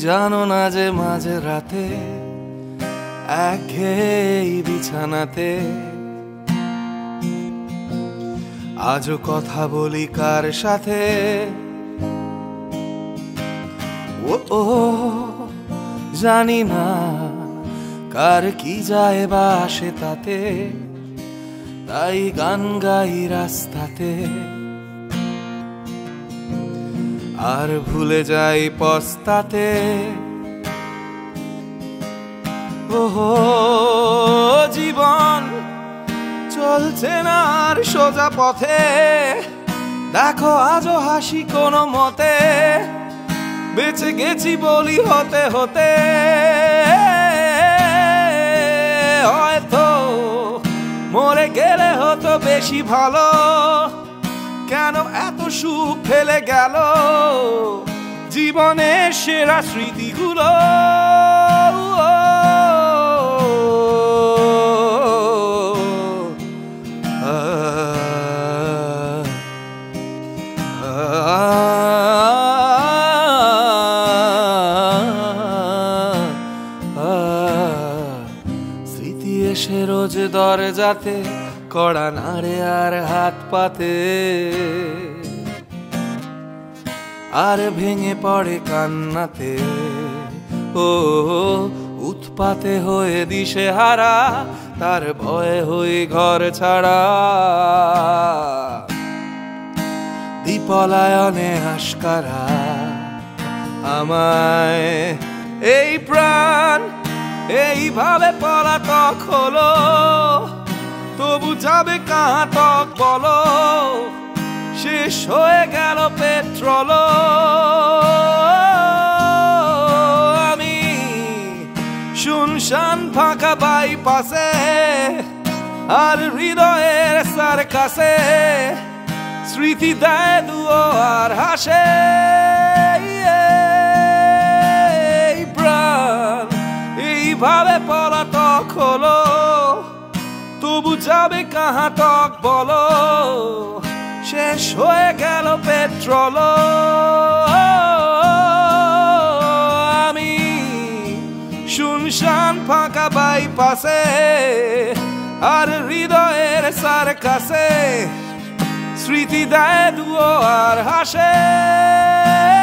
জানো না যে মাঝে রাতে একঘেয়েই বিছানাতে আজও কথা বলি কার সাথে? ও জানি না কার কি যায় বা আসে তাতে, তাই গান গাই রাস্তাতে আর ভুলে যাই পস্তাতে। ওহো জীবন চলছে না আর সোজা পথে, দেখো আজও হাসি কোনো মতে, বেঁচে গেছি বলি হতে হতে। হয়তো মরে গেলে হতো বেশি ভালো, কেন এত সুখ ফেলে গেল জীবনের সেরা স্মৃতিগুলো। স্মৃতি এসে রোজ দরজাতে কড়া নাড়ে আর হাত পাতে, আর ভেঙে পড়ে কান্নাতে। ও উৎপাতে হয়ে দিশে হারা, তার ভয়ে হয়ে ঘর ছাড়া। দীপলায়নে আশকারা আমায় এই প্রাণ এইভাবে পলাতক হলো, তবু যাবে কাঁতক বলো, শেষ হয়ে গেল পেট্রোল। আমি শুনশান ফাঁকা বাইপাসে, আর হৃদয়ের সার্কাসে স্মৃতি দেয় দুয়ো আর হাসে। প্রাণ এইভাবে পলাতক হলো, তবু যাবে কাঁতক বলো, শেষ হয়ে গেল পেট্রোল। আমি শুনশান ফাঁকা বাইপাসে, আর হৃদয়ের সার্কাসে স্মৃতি দেয় দুয়ো আর হাসে।